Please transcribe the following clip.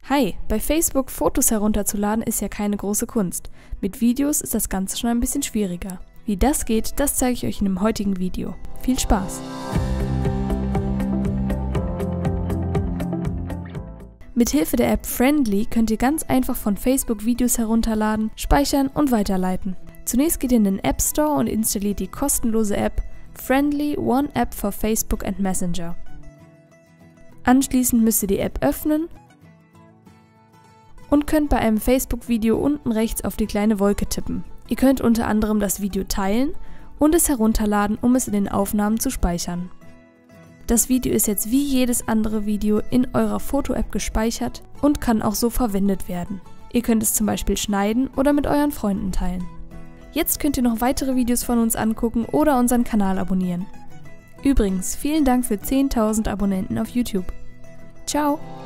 Hi, bei Facebook Fotos herunterzuladen ist ja keine große Kunst. Mit Videos ist das Ganze schon ein bisschen schwieriger. Wie das geht, das zeige ich euch in dem heutigen Video. Viel Spaß! Mithilfe der App Friendly könnt ihr ganz einfach von Facebook Videos herunterladen, speichern und weiterleiten. Zunächst geht ihr in den App Store und installiert die kostenlose App Friendly One App for Facebook and Messenger. Anschließend müsst ihr die App öffnen und könnt bei einem Facebook-Video unten rechts auf die kleine Wolke tippen. Ihr könnt unter anderem das Video teilen und es herunterladen, um es in den Aufnahmen zu speichern. Das Video ist jetzt wie jedes andere Video in eurer Foto-App gespeichert und kann auch so verwendet werden. Ihr könnt es zum Beispiel schneiden oder mit euren Freunden teilen. Jetzt könnt ihr noch weitere Videos von uns angucken oder unseren Kanal abonnieren. Übrigens, vielen Dank für 10.000 Abonnenten auf YouTube. Ciao!